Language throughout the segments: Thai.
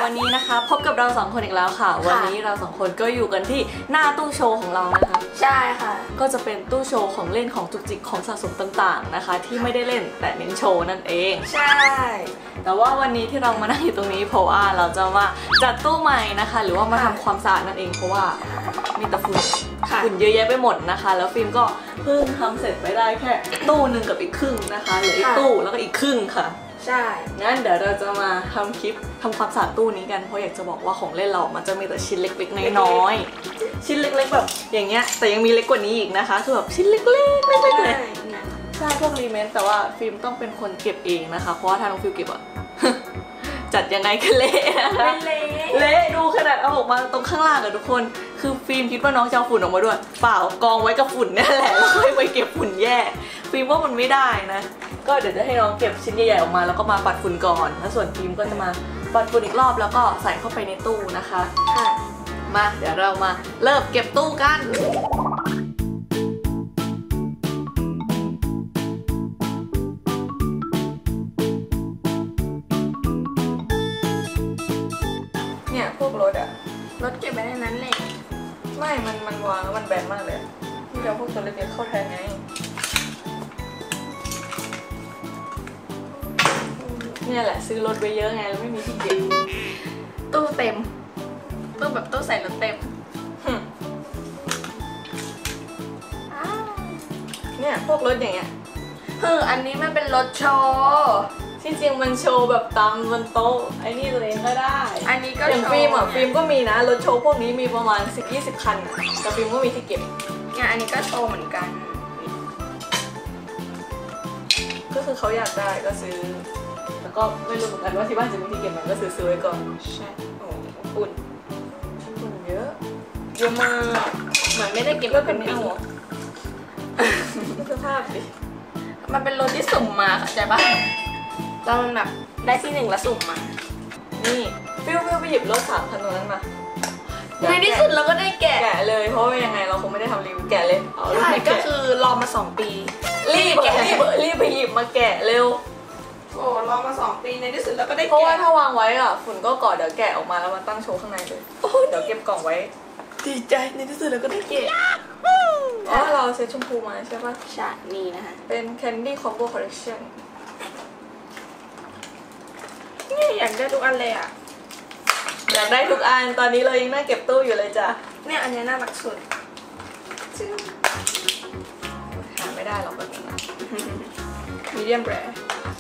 วันนี้นะคะพบกับเรา2คนอีกแล้วค่ะวันนี้เรา2คนก็อยู่กันที่หน้าตู้โชว์ของเรานะคะใช่ค่ะก็จะเป็นตู้โชว์ของเล่นของจุกจิกของสะสมต่างๆนะคะที่ไม่ได้เล่นแต่เน้นโชว์นั่นเองใช่แต่ว่าวันนี้ที่เรามานั่งอยู่ตรงนี้เพราะว่าเราจะมาจัดตู้ใหม่นะคะหรือว่ามาทำความสะอาดนั่นเองเพราะว่ามีแต่ฝุ่นเยอะแยะไปหมดนะคะแล้วฟิล์มก็เพิ่งทำเสร็จไปได้แค่ตู้หนึ่งกับอีกครึ่งนะคะเหลืออีกตู้แล้วก็อีกครึ่งค่ะใช่งั้นเดี๋ยวเราจะมาทำคลิปทำความสะอาดตู้นี้กันเพราะอยากจะบอกว่าของเล่นเรามันจะมีแต่ชิ้นเล็กๆน้อยๆชิ้นเล็กๆแบบอย่างเงี้ยแต่ยังมีเล็กกว่านี้อีกนะคะคือแบบชิ้นเล็กๆเลยใช่พวกรีเมนต์แต่ว่าฟิล์มต้องเป็นคนเก็บเองนะคะเพราะว่าถ้าน้องฟิล์มเก็บอะจัดยังไงก็เละนะคะเละดูขนาดเอาออกมาตรงข้างล่างอะทุกคนคือฟิล์มคิดว่าน้องจะเอาฝุ่นออกมาด้วยเปล่ากองไว้กับฝุ่นนี่แหละแล้วค่อยไปเก็บฝุ่นแย่ฟิล์มว่ามันไม่ได้นะก็เดี๋ยวจะให้น้องเก็บชิ้นใหญ่ๆออกมาแล้วก็มาปัดฝุ่นก่อนแล้วส่วนฟิล์มก็จะมาปัดฝุ่นอีกรอบแล้วก็ใส่เข้าไปในตู้นะคะค่ะมาเดี๋ยวเรามาเริ่มเก็บตู้กันเนี่ยพวกรถเก็บไว้ในนั้นเลยไม่มันวางแล้วมันแบนมากเลยที่เราพวกตัวเล็กๆเข้าแทนไงเนี่ยแหละซื้อรถไปเยอะไงแล้วไม่มีที่เก็บตู้เต็มตู้แบบตู้ใส่รถเต็มเนี่ยพวกรถอย่างเงี้ยอันนี้มันเป็นรถโชว์ที่จริงมันโชว์แบบตามบนโต๊ะไอ้นี่ตัวเองก็ได้อันนี้ก็อย่างฟิล์มอ่ะฟิล์มก็มีนะรถโชว์พวกนี้มีประมาณ10-20 คันแต่ฟิล์มก็มีที่เก็บเนี่ยอันนี้ก็โชว์เหมือนกันก็คือเขาอยากได้ก็ซื้อแล้วก็ไม่รู้เหมือนกันว่าที่บ้านจะมีที่เก็บมันก็ซื้อไว้ก่อนใช่โอ้ฝุ่นเยอะมากเหมือนไม่ได้เก็บก็เป็นปีสภาพดิมันเป็นรถที่สุ่มมาค่ะใจป่ะเราแบบได้ที่1แล้วสุ่มมานี่ฟิวไปหยิบรถ3 คันตรงนั้นมาในที่สุดเราก็ได้แกะเลยเพราะว่ายังไงเราคงไม่ได้ทำรีวิวแกะเลยใช่ก็คือรอมา2 ปีรีบไปหยิบมาแกะเร็วโอ้รอมา2 ปีในที่สุดเราก็ได้แกะเพราะว่าถ้าวางไว้อ่ะฝุ่นก็เกาะเดี๋ยวแกะออกมาแล้วมาตั้งโชว์ข้างในเลยเดี๋ยวเก็บกล่องไว้ดีใจในที่สุดเราก็ได้แกะอ๋อเราเซตชมพูมาใช่ปะใช่นี่นะคะเป็น Candy Combo Collection นี่อยากได้ทุกอันเลยอ่ะอยากได้ทุกอันตอนนี้เรายังน่าเก็บตู้อยู่เลยจ้ะเนี่ยอันนี้น่ารักสุดหาไม่ได้หรอกแบบนี้นะ Medium Rare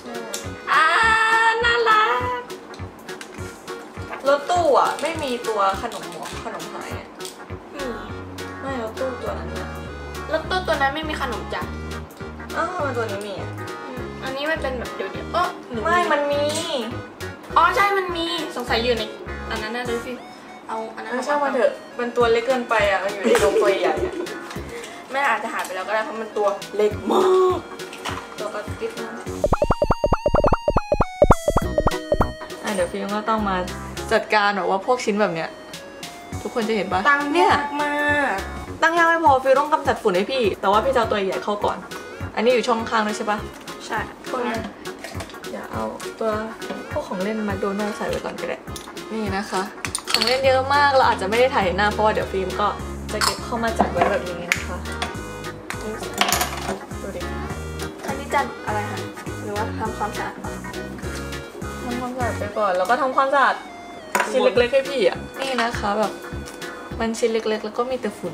น่ารักรถตู้อ่ะไม่มีตัวขนมหายไม่รถตู้ตัวนั้นนะรถตู้ตัวนั้นไม่มีขนมจ้ะมันตัวนี้มีอ่ะอันนี้มันเป็นแบบเดี๋ยวไม่มันมีอ๋อใช่มันมีสงสัยอยู่ในอันนั้นน่ะเลยสิเอาอันนั้นไม่ใช่มาเถอะมันตัวเล็กเกินไปอ่ะอยู่ในโรงตัวใหญ่แม่อาจจะหายไปแล้วก็ได้เพราะมันตัวเล็กมากตัวก็ติ๊บนะเดี๋ยวฟิล์มก็ต้องมาจัดการแบบว่าพวกชิ้นแบบเนี้ยทุกคนจะเห็นปะตั้งเนี่ยมากตั้งยากไม่พอฟิล์มต้องกำจัดฝุ่นให้พี่แต่ว่าพี่จะเอาตัวใหญ่เข้าก่อนอันนี้อยู่ช่องข้างด้วยใช่ปะใช่พวกนี้อย่าเอาตัวพวกของเล่นมาโดนัลใส่ไว้ก่อนก็ได้นี่นะคะของเล่นเยอะมากเราอาจจะไม่ได้ถ่ายหน้าเพราะว่าเดี๋ยวฟิล์มก็จะเก็บเข้ามาจัดไว้แบบนี้นะคะดูดิอันนี้จัดอะไรคะหรือว่าทำความสะอาดทำความสะอาดไปก่อนแล้วก็ทำความสะอาดชิ้นเล็กๆให้พี่อ่ะนี่นะคะแบบมันชิ้นเล็กๆแล้วก็มีแต่ฝุ่น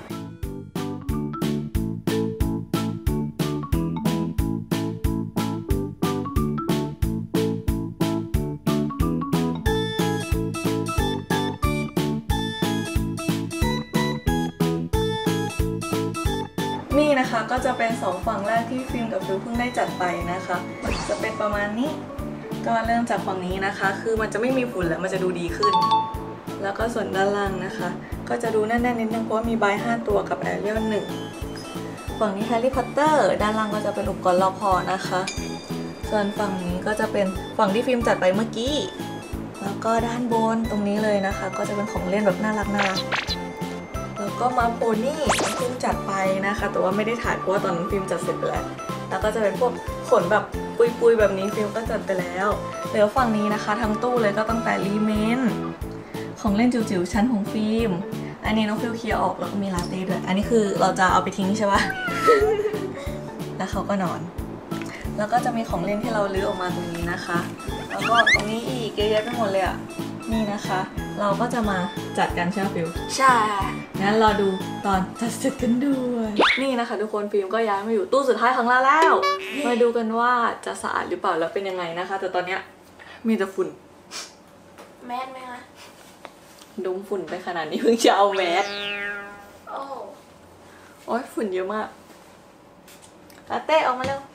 นี่นะคะก็จะเป็น2 ฝั่งแรกที่ฟิล์มกับฟิวเพิ่งได้จัดไปนะคะจะเป็นประมาณนี้ก็เริ่มจากฝั่งนี้นะคะคือมันจะไม่มีฝุ่นแล้วมันจะดูดีขึ้นแล้วก็ส่วนด้านล่างนะคะก็จะดูแน่นๆนิดนึงเพราะว่ามีใบ5 ตัวกับแอเรียล1ฝั่งนี้แฮร์รี่พอตเตอร์ด้านล่างก็จะเป็นอุปกรณ์ลอกคอนะคะส่วนฝั่งนี้ก็จะเป็นฝั่งที่ฟิล์มจัดไปเมื่อกี้แล้วก็ด้านบนตรงนี้เลยนะคะก็จะเป็นของเล่นแบบน่ารักแล้วก็มาโพนี่ฟิล์มจัดไปนะคะแต่ว่าไม่ได้ถ่ายเพราะว่าตอนนั้นฟิล์มจัดเสร็จไปแล้วก็จะเป็นพวกขนแบบปุยๆแบบนี้ฟิล์มก็จัดไปแล้วเหลือฝั่งนี้นะคะทั้งตู้เลยก็ตั้งแต่รีเมนของเล่นจิ๋วๆชั้นของฟิล์มอันนี้น้องฟิลเคลียร์ออกแล้วก็มีลาเต้ด้วยอันนี้คือเราจะเอาไปทิ้งใช่ปะ แล้วเขาก็นอนแล้วก็จะมีของเล่นที่เราลื้อออกมาตรงนี้นะคะแล้วก็ตรงนี้อีกเยอะแยะไปหมดเลยอ่ะนี่นะคะ เราก็จะมาจัดกันใช่ไหมฟิลใช่งั้นรอดูตอนจัดเสร็จกันด้วยนี่นะคะทุกคนฟิล์มก็ย้ายมาอยู่ตู้สุดท้ายของเราแล้วมาดูกันว่าจะสะอาดหรือเปล่าแล้วเป็นยังไงนะคะ แต่ตอนเนี้ยมีแต่ฝุ่นแมสไหมคะดมฝุ่นไปขนาดนี้เพิ่งจะเอาแมสโอ้โอ๊ยฝุ่นเยอะมากลาเต้ออกมาเร็ว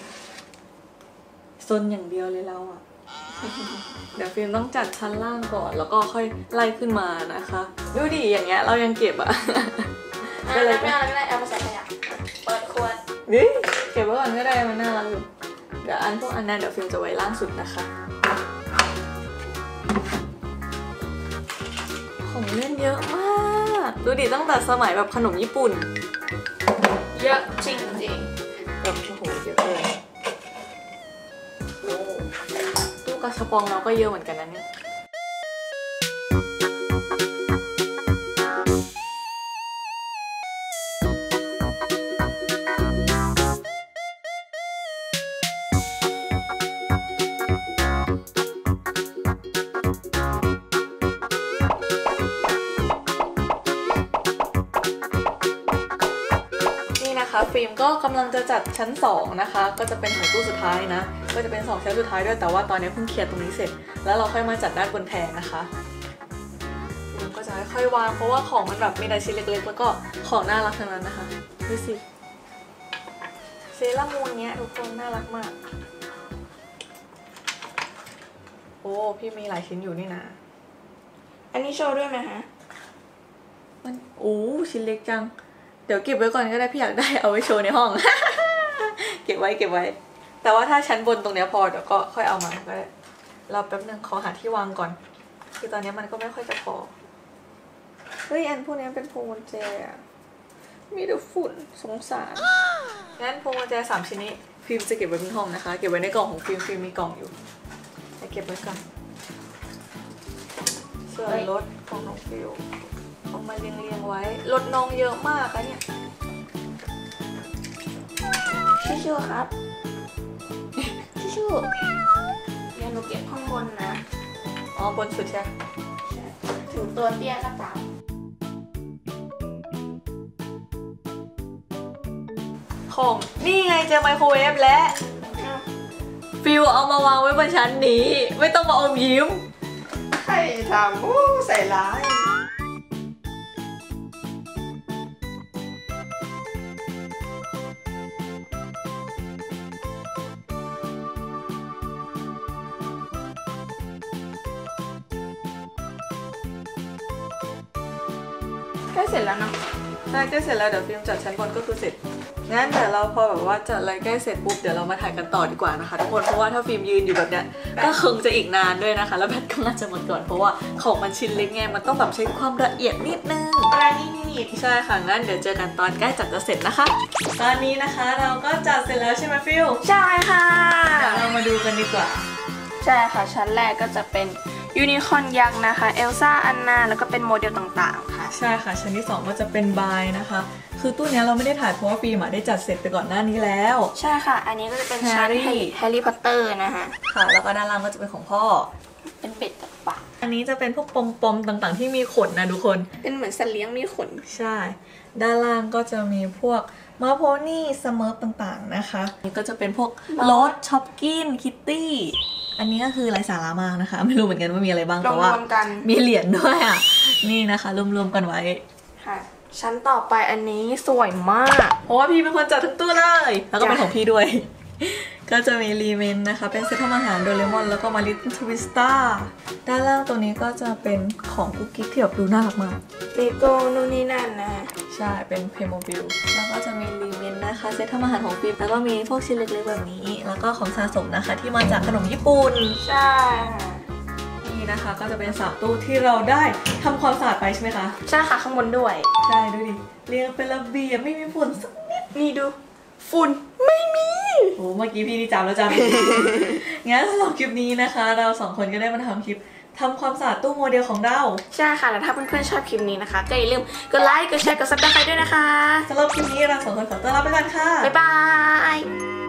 ซนอย่างเดียวเลยเราอะ เดี๋ยวฟิล์มต้องจัดชั้นล่างก่อนแล้วก็ค่อยไล่ขึ้นมานะคะดูดิอย่างเงี้ยเรายังเก็บอะก็เลยไม่เอาแล้วก็ได้เอามาใส่ขยะเปิดขวดนี่เก็บไว้ก่อนก็ได้มันน่ารักอยู่เดี๋ยวพวกอันนั้นเดี๋ยวฟิล์มจะไว้ล่างสุดนะคะของเล่นเยอะมากดูดิตั้งแต่สมัยแบบขนมญี่ปุ่นเยอะจริงแบบโอ้โหเยอะเลยโอ้ตู้กระชับปองเราก็เยอะเหมือนกันนะเนี่ยฟิล์มก็กำลังจะจัดชั้น2นะคะก็จะเป็นของตู้สุดท้ายนะก็จะเป็น2ชั้นสุดท้ายด้วยแต่ว่าตอนนี้เพิ่งเคลียร์ตรงนี้เสร็จแล้วเราค่อยมาจัดด้านบนแทนนะคะฟิล์มก็จะค่อยๆวางเพราะว่าของมันแบบมีแต่ชิ้นเล็กๆแล้วก็ของน่ารักทั้งนั้นนะคะดูสิเซรามูนเนี้ยทุกคนน่ารักมากโอ้พี่มีหลายชิ้นอยู่นี่นะๆอันนี้โชว์ด้วยไหมคะมันโอ้ชิ้นเล็กจังเดี๋ยวเก็บไว้ก่อนก็ได้พี่อยากได้เอาไว้โชว์ในห้อง เก็บไว้แต่ว่าถ้าชั้นบนตรงเนี้ยพอเดี๋ยวก็ค่อยเอามาก็ได้รอแป๊บนึงขอหาที่วางก่อนคือตอนนี้มันก็ไม่ค่อยจะพอเฮ้ยอันพวกนี้เป็นพวงกุญแจมีแต่ฝุ่นสงสารงั้นพวงกุญแจ3ชิ้นนี้ฟิล์มจะเก็บไว้ที่ห้องนะคะเก็บไว้ในกล่องของฟิล์มมีกล่องอยู่จะเก็บไว้ก่อนส่วนรถของน้องฟิลเอามาเรียงไว้รถน้องเยอะมากอะเนี่ยชิชชูครับชิชชูเดี๋ยวหนูเก็บข้างบนนะอ๋อบนสุดใช่ถึงตัวเตี้ยก็ตามของนี่ไงเจอไมโครเวฟและฟิลเอามาวางไว้บนชั้นนี้ไม่ต้องมาอมยิ้มใครทำอู้ใส่ร้ายใกล้เสร็จแล้วเนาะใช่ใกล้เสร็จแล้วเดี๋ยวฟิล์มจัดชั้นบนก็คือเสร็จงั้นเดี๋ยวเราพอแบบว่าจัดอะไรใกล้เสร็จปุ๊บเดี๋ยวเรามาถ่ายกันต่อดีกว่านะคะทุกคนเพราะว่าถ้าฟิล์มยืนอยู่แบบเนี้ยก็คงจะอีกนานด้วยนะคะแล้วแบตก็น่าจะหมดก่อนเพราะว่าของมันชิ้นเล็กไงมันต้องแบบใช้ความละเอียดนิดนึงปราณีนิดใช่ค่ะงั้นเดี๋ยวเจอกันตอนใกล้จัดจะเสร็จนะคะตอนนี้นะคะเราก็จัดเสร็จแล้วใช่ไหมฟิลใช่ค่ะเดี๋ยวเรามาดูกันดีกว่าใช่ค่ะชั้นแรกก็จะเป็นยูนิคอร์นยักษ์นะคะเอลซ่าอันนาแล้วก็เป็นโมเดลต่างๆค่ะใช่ค่ะชั้นที่2ก็จะเป็นบายนะคะคือตู้นี้เราไม่ได้ถ่ายเพราะว่าฟิล์มได้จัดเสร็จไปก่อนหน้านี้แล้วใช่ค่ะ อันนี้ก็จะเป็นชั้น Harry แฮร์รี่พอตเตอร์นะคะค่ะแล้วก็ด้านล่างก็จะเป็นของพ่อเป็นเป็ดกับปลาอันนี้จะเป็นพวกปมๆต่างๆที่มีขนนะทุกคนเป็นเหมือนสัตว์เลี้ยงมีขนใช่ด้านล่างก็จะมีพวกมาโพนี่สเมิร์ฟต่างๆนะคะนี่ก็จะเป็นพวกรถช็อปกินคิตตี้อันนี้ก็คือไร้สาระมากนะคะไม่รู้เหมือนกันว่ามีอะไรบ้างแต่ว่ารวมๆกันมีเหรียญด้วยอ่ะนี่นะคะรวมๆกันไว้ค่ะ ชั้นต่อไปอันนี้สวยมากเพราะว่าพี่เป็นคนจัดทั้งตู้เลยแล้วก็เป็นของพี่ด้วย ก็จะมีรีเมนนะคะเป็นเซตทำอาหารโดเรมอนแล้วก็มาริทวิสต้าด้านล่างตัวนี้ก็จะเป็นของกุ๊กกิ๊กที่แบบดูน่ารักมากเลโก้นู่นนี่นั่นนะใช่เป็นเพโมบิลแล้วก็จะมีรีเมนนะคะเซตทำอาหารของฟิล์มแล้วก็มีพวกชิ้นเล็กๆแบบนี้แล้วก็ของสะสมนะคะที่มาจากขนมญี่ปุ่นใช่ค่ะนี่นะคะก็จะเป็น3ตู้ที่เราได้ทำความสะอาดไปใช่ไหมคะใช่ค่ะข้างบนด้วยใช่ดูดิเรียงเป็นระเบียบไม่มีฝุ่นสักนิดนี่ดูฝุ่นไม่มีโอ้เมื่อกี้พี่นี่จำแล้วจำ งั้นสำหรับคลิปนี้นะคะ เรา2คนก็ได้มาทำคลิปทำความสะอาดตู้โมเดลของเราใช่ค่ะ แล้วถ้าเพื่อนๆชอบคลิปนี้นะคะ ก็อย่าลืมกดไลค์ กดแชร์ กดซับสไครต์ด้วยนะคะสำหรับคลิปนี้เรา2คนขอตัวลาไปก่อนค่ะบ๊ายบาย